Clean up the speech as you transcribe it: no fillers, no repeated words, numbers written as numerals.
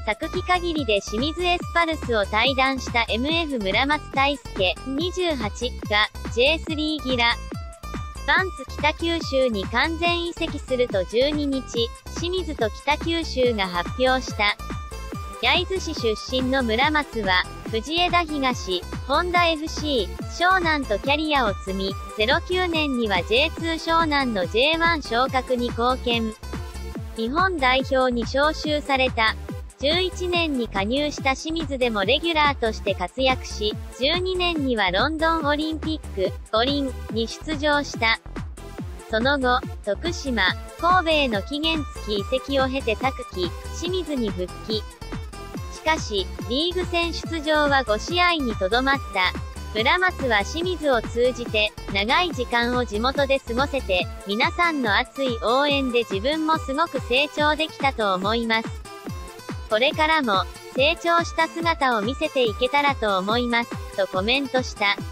昨季限りで清水エスパルスを退団した MF 村松大輔、28が J3 ギラ。バンツ北九州に完全移籍すると12日、清水と北九州が発表した。焼津市出身の村松は、藤枝東、ホンダ FC、湘南とキャリアを積み、09年には J2 湘南の J1 昇格に貢献。日本代表に招集された。11年に加入した清水でもレギュラーとして活躍し、12年にはロンドンオリンピック、五輪に出場した。その後、徳島、神戸への期限付き移籍を経て昨季、清水に復帰。しかし、リーグ戦出場は5試合にとどまった。村松は清水を通じて、長い時間を地元で過ごせて、皆さんの熱い応援で自分もすごく成長できたと思います。これからも、成長した姿を見せていけたらと思います、とコメントした。